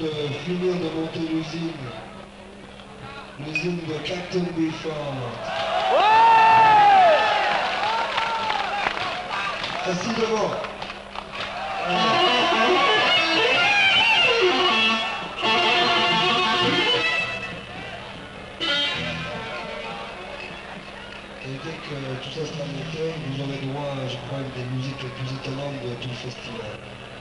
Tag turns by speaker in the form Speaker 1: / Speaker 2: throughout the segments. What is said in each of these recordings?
Speaker 1: De finir de monter l'usine de Captain Beefheart. Assis devant. Et dès que tout ça sera monté, vous aurez droit, je crois, à une des musiques les plus étonnantes de tout le festival.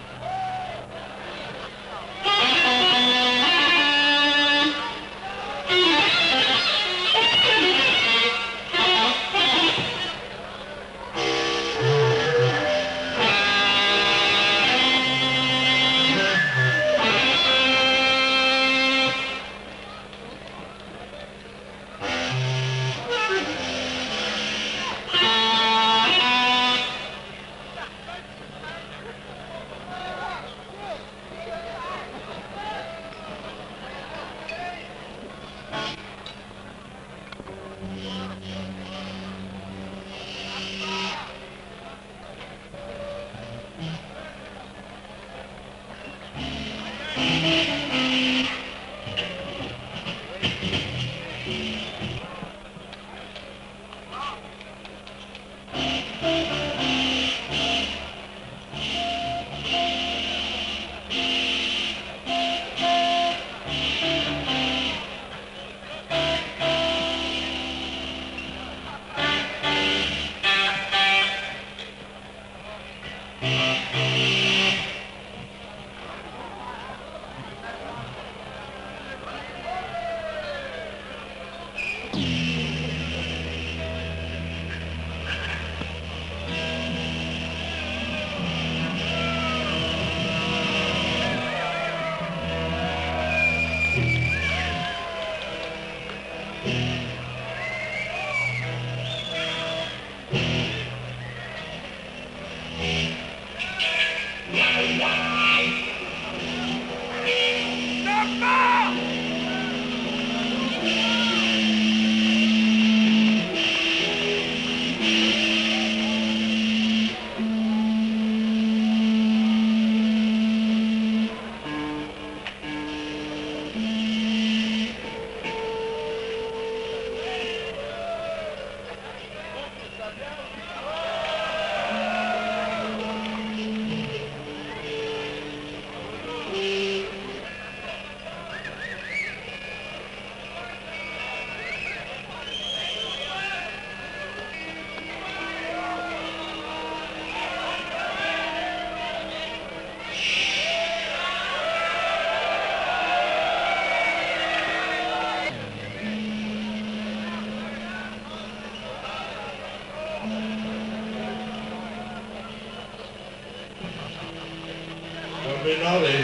Speaker 2: Rinaldi.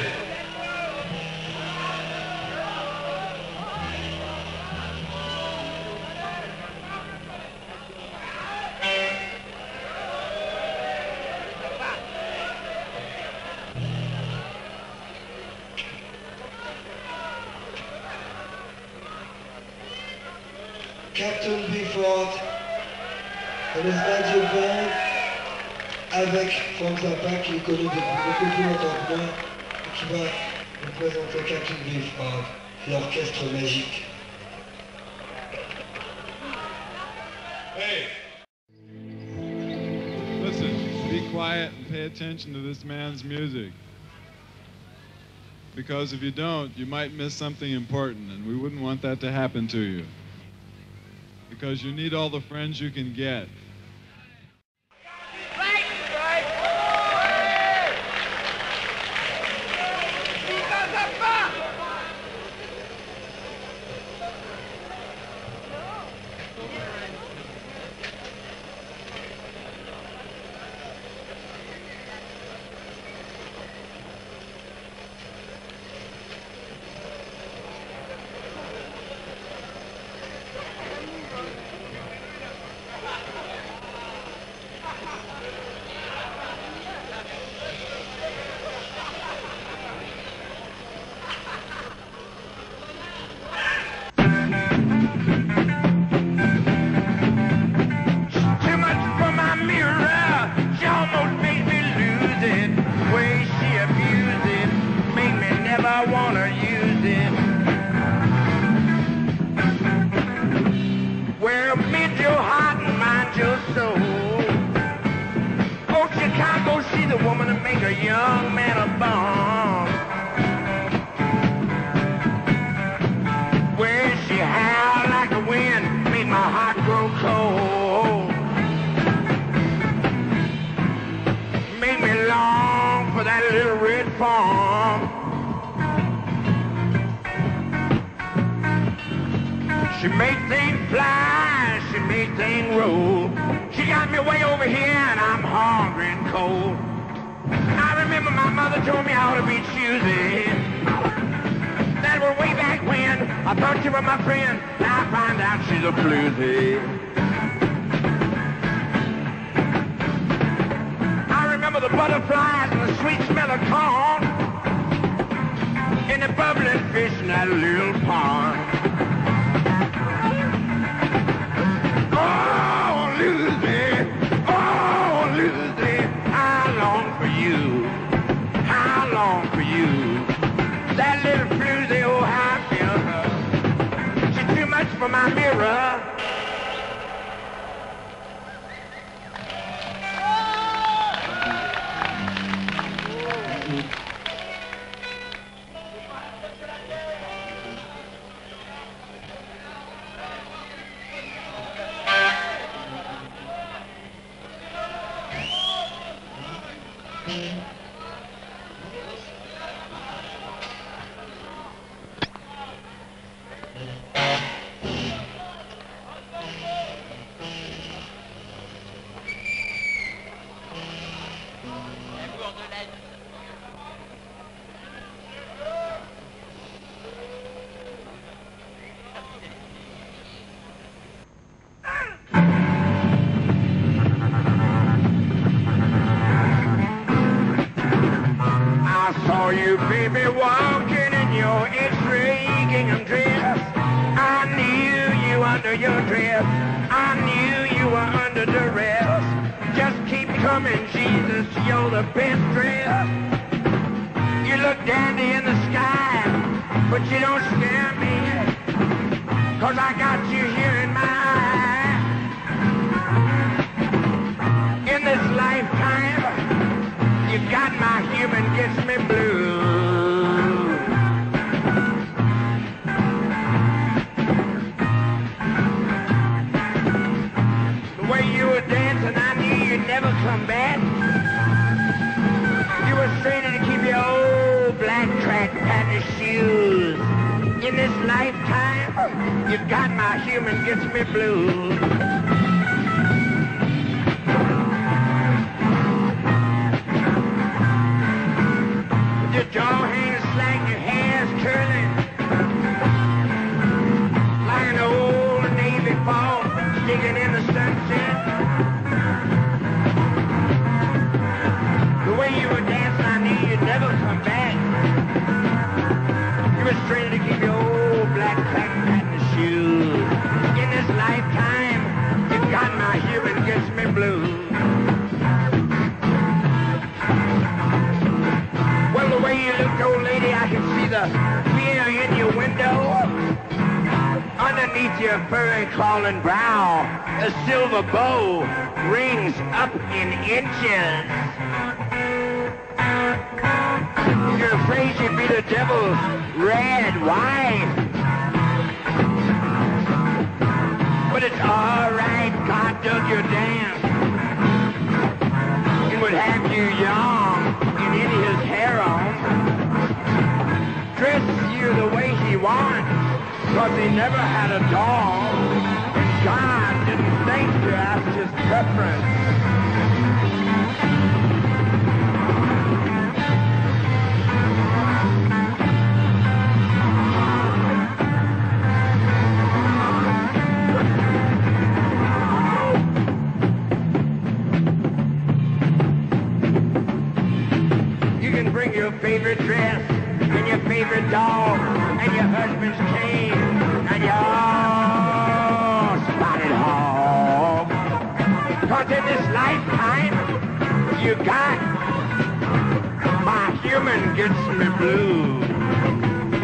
Speaker 1: Captain Beefheart et les Belgian Band avec Frank Zappa qui est connu depuis beaucoup plus longtemps que moi et qui va nous présenter Captain Beefheart, l'orchestre magique.
Speaker 2: Hey!
Speaker 3: Listen, be quiet and pay attention to this man's music. Because if you don't, you might miss something important, and we wouldn't want that to happen to you. Because you need all the friends you can get.
Speaker 2: gonna use it. Well, mend your heart and mind your soul. Oh, Chicago, she's the woman to make a young man a bomb. Well, she howled like a wind, made my heart grow cold. Made me long for that little red farm. She made things fly, she made things roll. She got me way over here and I'm hungry and cold. I remember my mother told me I ought to be choosy. That was way back when I thought you were my friend. Now I find out she's a floozy. I remember the butterflies and the sweet smell of corn and the bubbling fish in that little pond. Oh, Lucy, oh, Lucy, how long for you? How long for you? That little floozy, oh, how I feel her. She's too much for my mirror. Baby, walking in your X-ray gingham dress. I knew you under your dress. I knew you were under duress. Just keep coming, Jesus, you're the best dressed. You look dandy in the sky, but you don't scare me, 'cause I got you here in my eye. In this lifetime, you got my human gets me blue. The way you were dancing, I knew you'd never come back. You were straining to keep your old black track patent shoes. In this lifetime, you got my human gets me blue. Your jaw hangs slack, your hair's curling like an old Navy ball sticking in the sunset. The way you were dancing, I knew you'd never come back. You were straight to keep your old black crack patent shoes. In this lifetime, you got my human gets me blue. Well, the way you looked, old lady, I can see the fear in your window. Underneath your furry crawling brow, a silver bow rings up in inches. You're afraid you'd be the devil's red wife. But it's all right, God dug your dance. It would have you young and in his harem. Dress you the way he wants, 'cause he never had a dog. God didn't think to ask his preference. Bring your favorite dress and your favorite dog and your husband's cane and your spotted hog. 'Cause in this lifetime, you got my human gets me blue.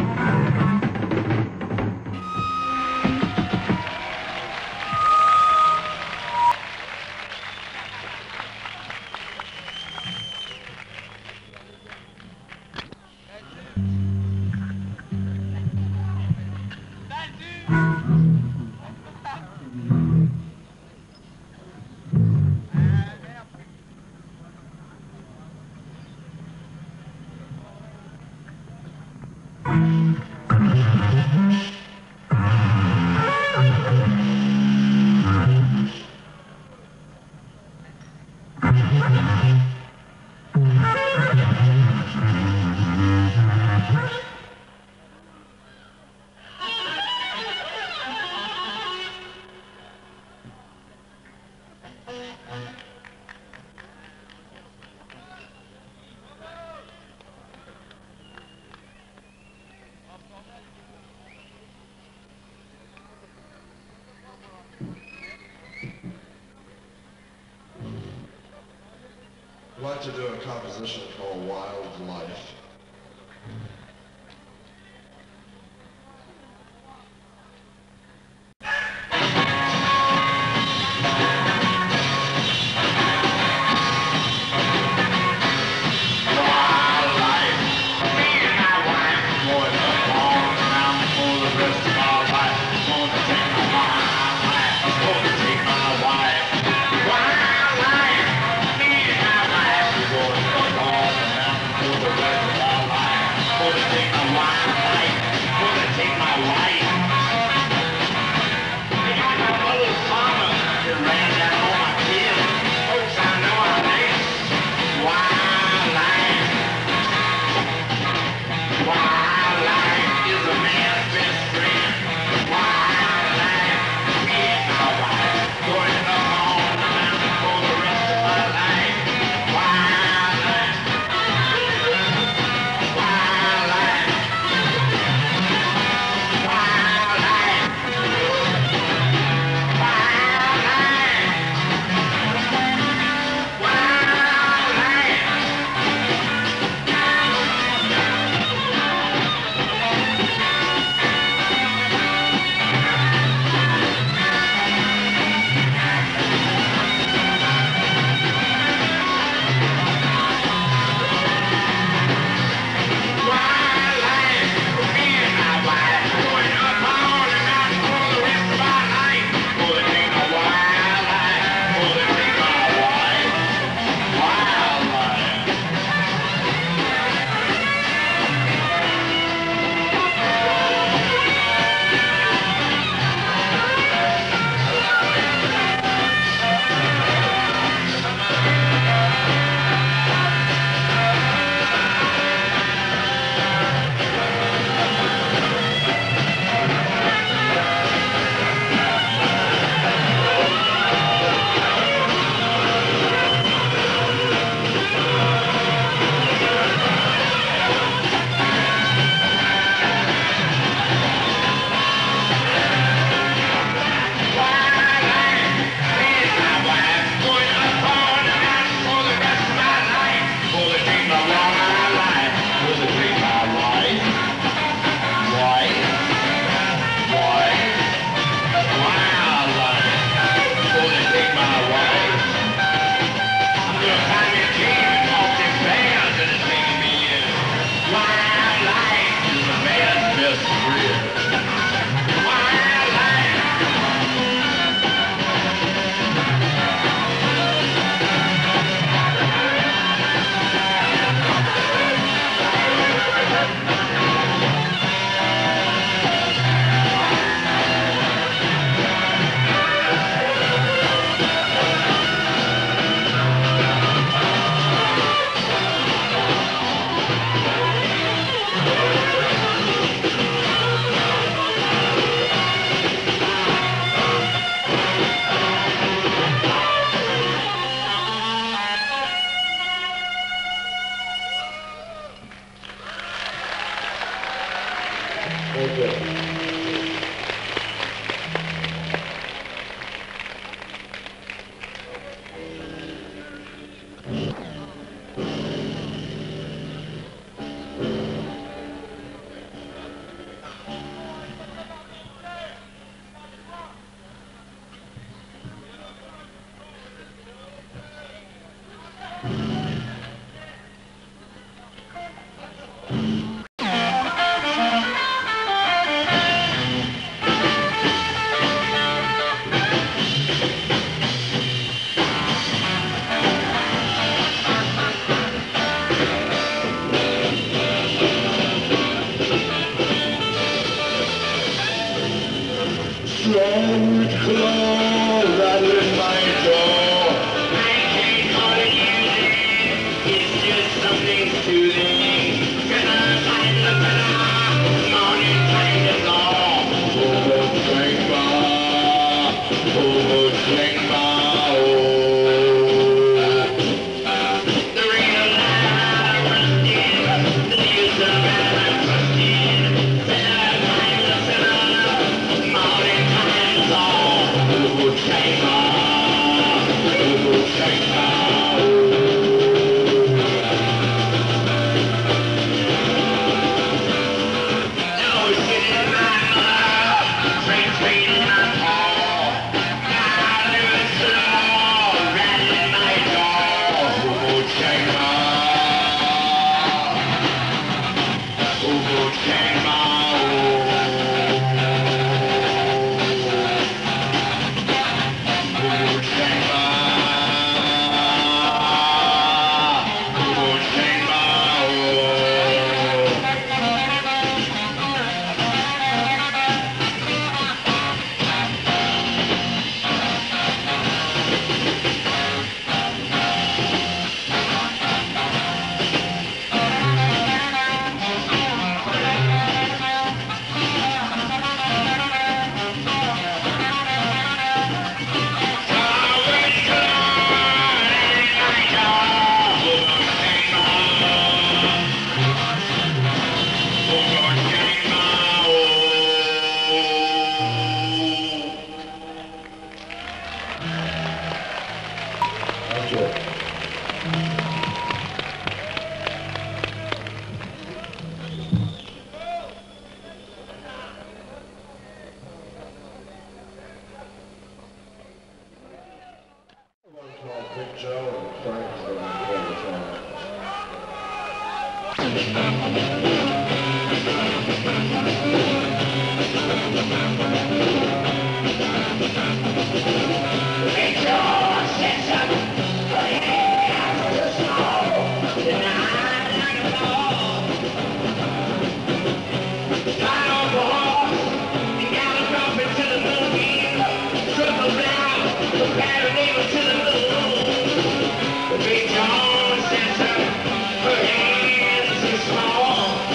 Speaker 4: I'd like to do a composition called Wild Life.
Speaker 2: don't close rattling my door. I can't call it music, it's just something soothing. Gonna find the better morning kind of law. Hobo Chang Ba, Hobo Chang Ba, the real life rusted, the news of I'm trusted. Better find the better morning kind of law. Hobo Chang Ba, Hobo Chang Ba.
Speaker 4: Big Joan and Frank's going to play the song.
Speaker 2: Big Joan Sets Up, her hands are small, the night like a ball. Got on the horse, and galloped off into the moonbeam, circled round, compared neighbor to the moon. Big Joan Sets Up, her hands are small,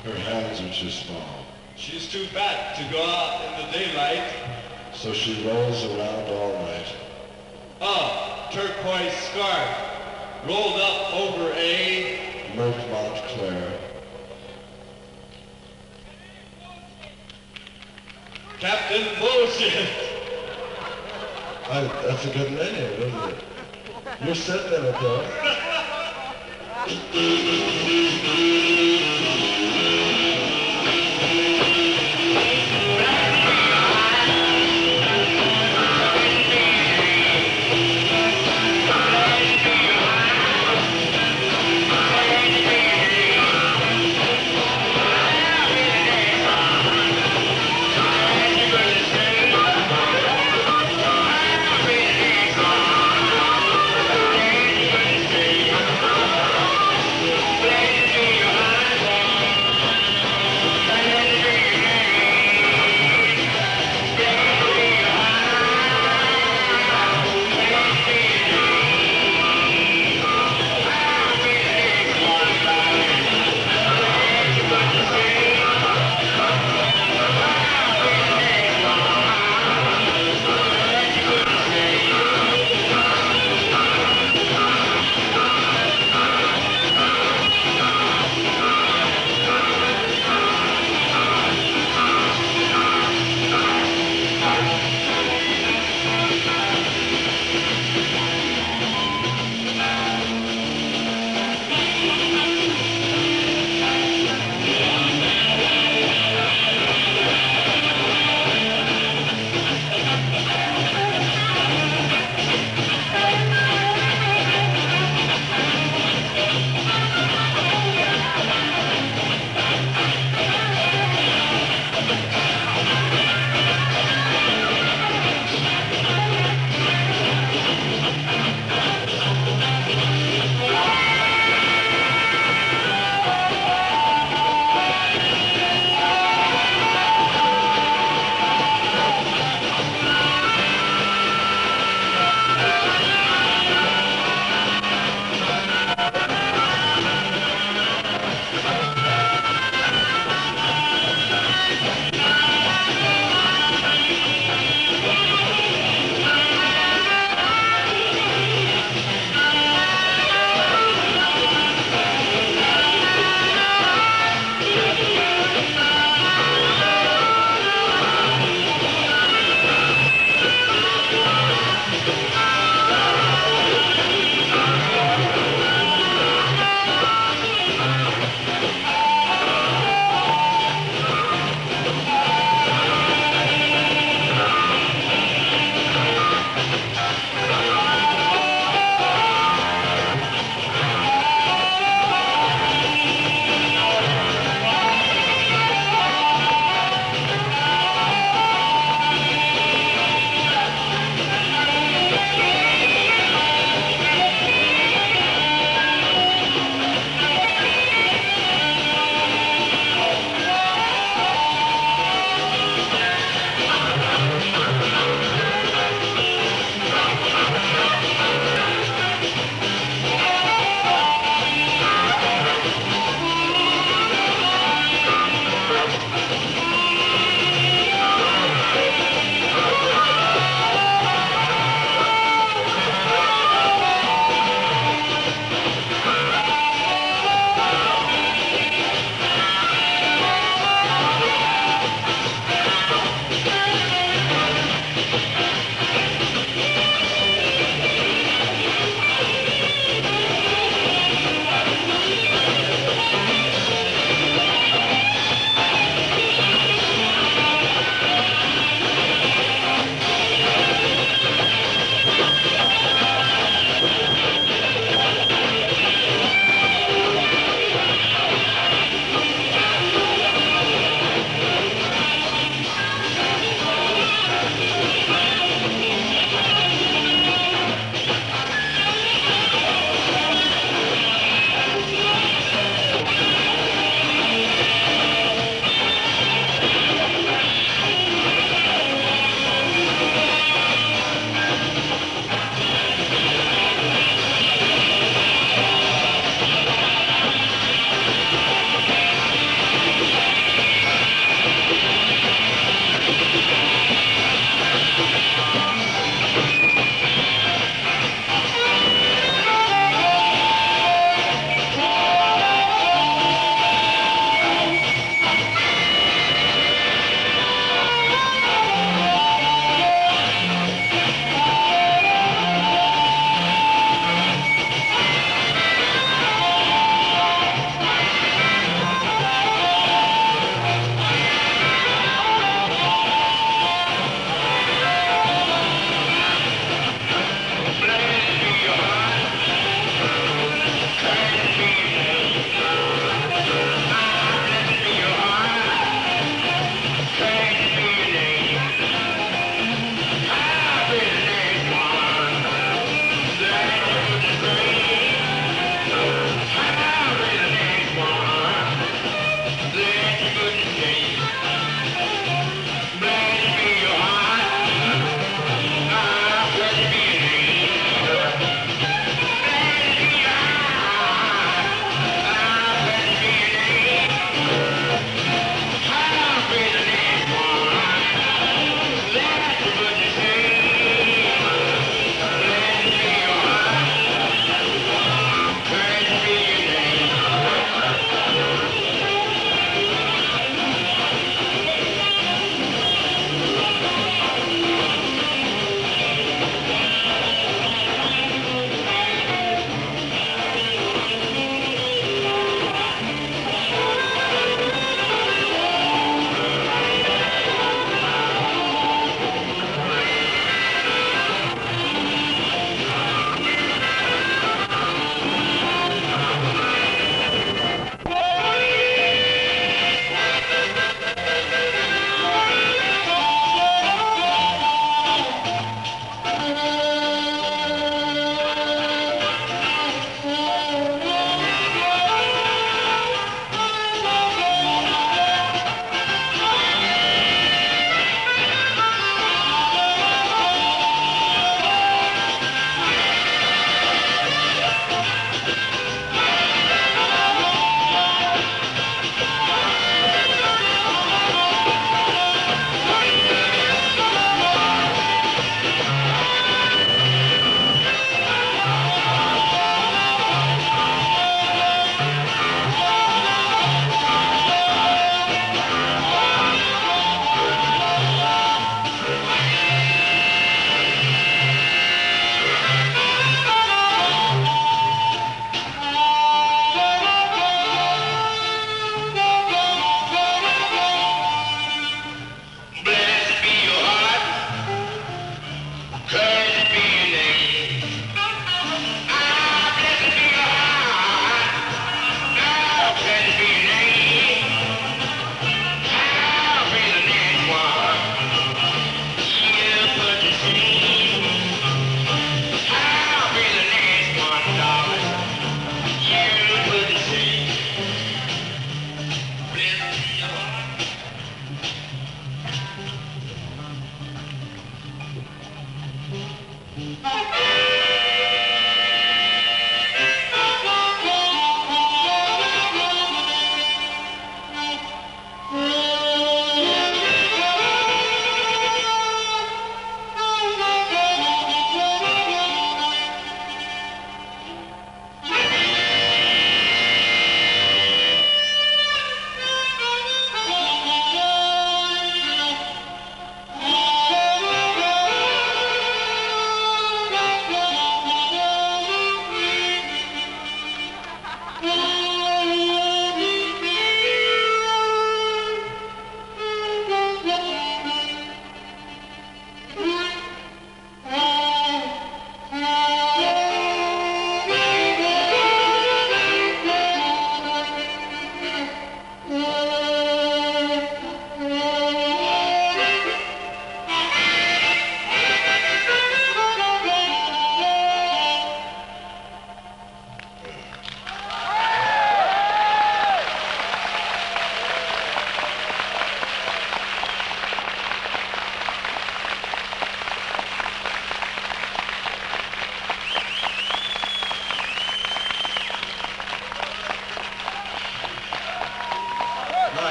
Speaker 4: Her hands are too small.
Speaker 5: She's too fat to go out in the daylight.
Speaker 4: So she rolls around all night.
Speaker 5: A turquoise scarf rolled up over a
Speaker 4: Merc Montclair.
Speaker 5: Captain Bullshit.
Speaker 4: That's a good name, isn't it? You're setting it though.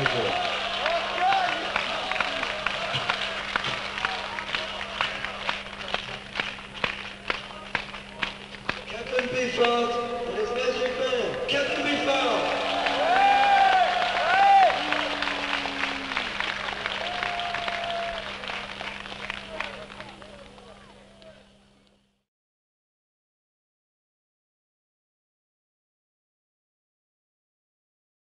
Speaker 4: Thank you.